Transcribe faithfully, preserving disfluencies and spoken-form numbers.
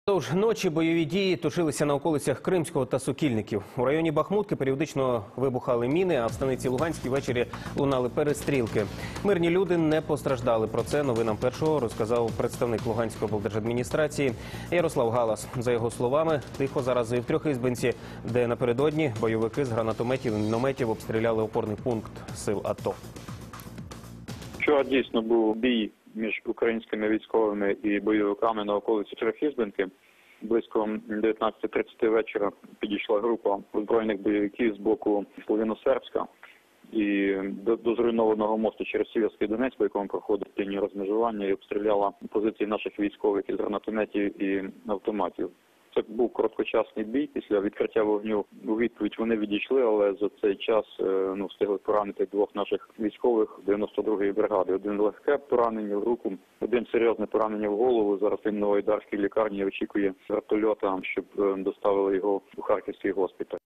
Тож ночі бойові дії точилися на околицях Кримського та Сокільників. У районі Бахмутки періодично вибухали міни, а в станиці Луганській ввечері лунали перестрілки. Мирні люди не постраждали. Про це новинам першого розказав представник Луганської облдержадміністрації Ярослав Галас. За його словами, тихо зараз і в Трьохізбинці, де напередодні бойовики з гранатометів і мінометів обстріляли опорний пункт сил АТО. Вчора дійсно був бій між українськими військовими і бойовиками на околиці Трьохізбинки. Близько дев'ятнадцяти тридцяти вечора підійшла група озброєних бойовиків з боку Слов'яно-Сербська і до, до зруйнованого мосту через Сіверський Донець, по якому проходить лінія розмежування, і обстріляла позиції наших військових із гранатометів і автоматів. Це був короткочасний бій. Після відкриття вогню у відповідь вони відійшли, але за цей час ну, встигли поранити двох наших військових дев'яносто другої бригади. Один легке поранення в руку, один серйозне поранення в голову. Зараз він в Новоайдарській лікарні очікує вертольота, щоб доставили його у Харківський госпіталь.